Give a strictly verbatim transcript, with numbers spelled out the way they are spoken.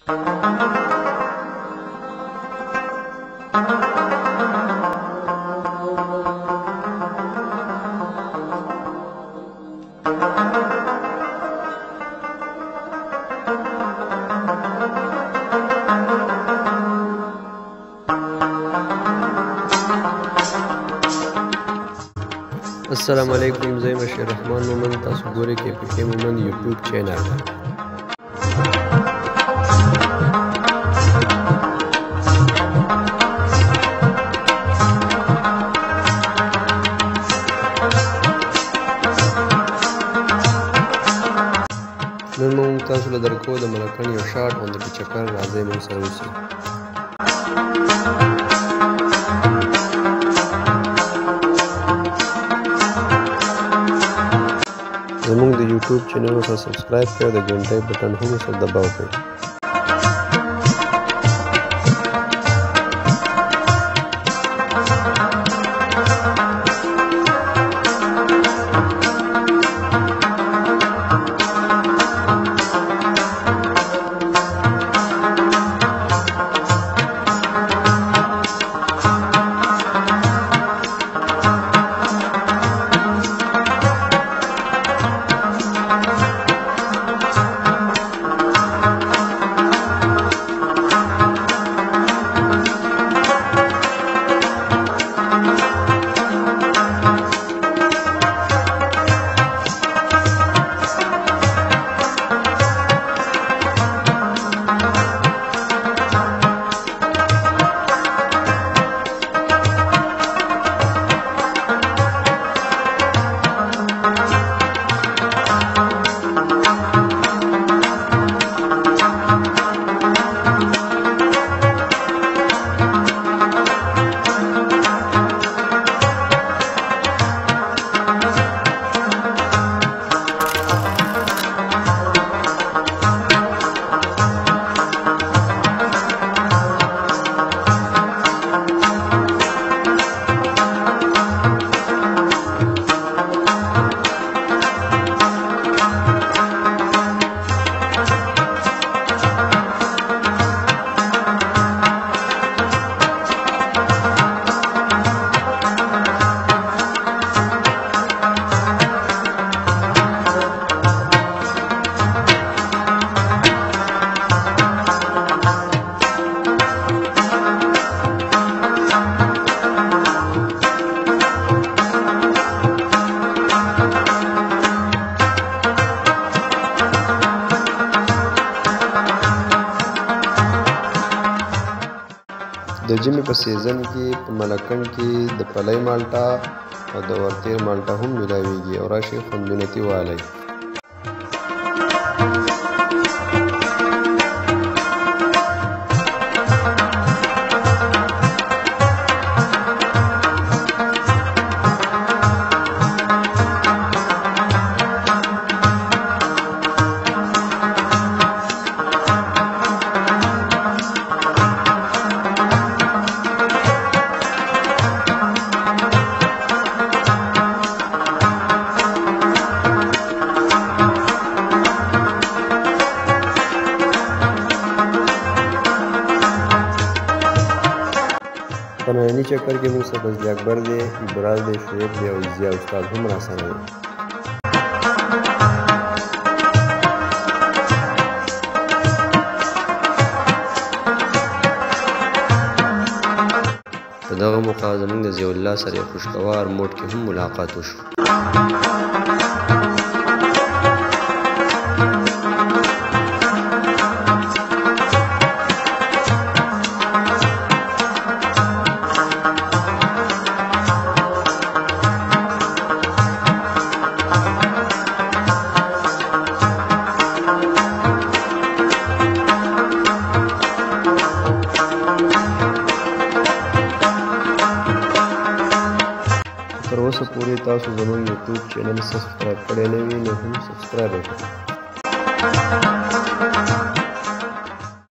السلام علیکم، زه یم بشیر رحمان مومند. تاسو ګورئ کې پی کے مومند یوټیوب چینل. نن موږ تاسو له درکو د ملکن یو شارټ غوندې په چکر راځئ موږ سره اوسئ. زموږ د یوټیوب چینل سره سبسکرایب کړئ او د ګنټۍ بټن هم سره دباو کړئ. د ژمي په سیزن کې په ملکن کې د پلي مالټا او د ورتیر مالټا هم ملاویږي او راشئ خوندونه ترې والئ. په ننني چکر کې موږ سره فضلي اکبر دی، ابراز دی، شعیب دی او ضیا استاد هم راسره دی. په دغه موقع زموږ د ضیاء الله سره یو خوشګوار موډ کې هم ملاقات وشو. تر اوسه پورې تاسو زموږ یوټیوب چینل سبسکرایب کړی نه وي نو هم سبسکرایب یې کړئ.